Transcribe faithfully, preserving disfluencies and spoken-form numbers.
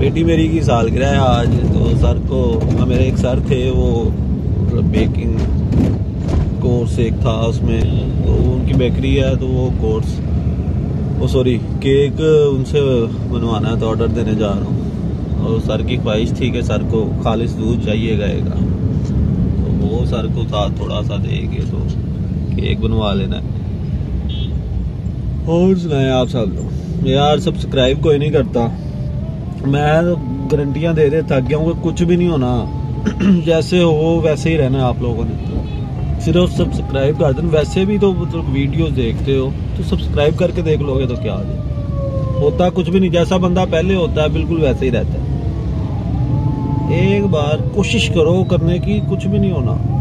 बेटी मेरी की सालगिरह है आज, तो सर को, मेरे एक सर थे वो बेकिंग कोर्स एक था उसमें, तो उनकी बेकरी है तो वो कोर्स वो सॉरी केक उनसे बनवाना है, तो ऑर्डर देने जा रहा हूँ। और सर की ख्वाहिश थी कि सर को खालिस दूध चाहिए गाएगा, तो वो सर को साथ थोड़ा सा देंगे तो केक बनवा लेना है। और सुनाए आप सब लोग यार, सब्सक्राइब कोई नहीं करता। मैं तो गारंटियां दे दे थक गया हूँ, कुछ भी नहीं होना जैसे हो वैसे ही रहना। आप लोगों ने सिर्फ सब्सक्राइब कर देना। वैसे भी तो मतलब वीडियोस देखते हो तो सब्सक्राइब करके देख लोगे तो क्या होता, कुछ भी नहीं। जैसा बंदा पहले होता है बिल्कुल वैसे ही रहता है। एक बार कोशिश करो करने की, कुछ भी नहीं होना।